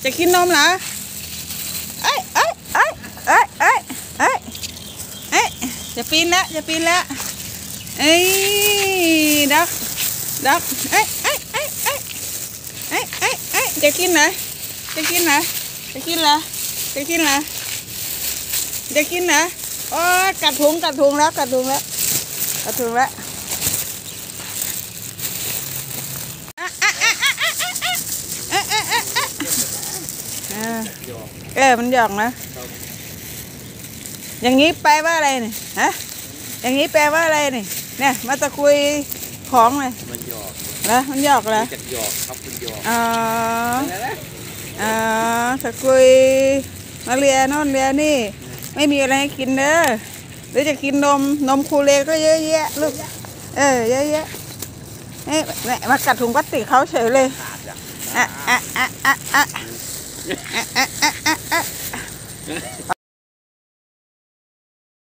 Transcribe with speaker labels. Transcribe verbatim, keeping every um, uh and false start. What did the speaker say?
Speaker 1: จะกินนมเหรอเอ้ยเอ้ยเอ้ยเอ้ยเอ้ยเอ้ยเอ้ยจะปีนแล้วจะปีนแล้วเอ้ยดักดักเอ้ยเอ้ยเอ้ยเอ้ยเอ้ยเอ้ยเอ้ยจะกินเหรอจะกินเหรอจะกินเหรอจะกินเหรอจะกินเหรอโอ้กัดถุงกัดถุงแล้วกัดถุงแล้วกัดถุงแล้วเออมันหยอกนะอย่างนี้แปลว่าอะไรเนี่ยฮะอย่างนี้แปลว่าอะไรเนี่ยเนี่ยมาตะคุยของเลย
Speaker 2: มันหยอก
Speaker 1: แล้วมันหยอกแล้ว
Speaker 2: จัดหยอกครับคุณหยอก
Speaker 1: อ๋ออ๋อตะคุยมาเรียนโน่นเรียนนี่ไม่มีอะไรให้กินเด้อหรือจะกินนมนมคูเลก็เยอะแยะลูกเออเยอะแยะนี่มากัดถุงพลาสติกเขาเฉยเลยอ่ะอ่ะอ่ะอ่ะอ่ะอ่ะอ่ะอ่ะ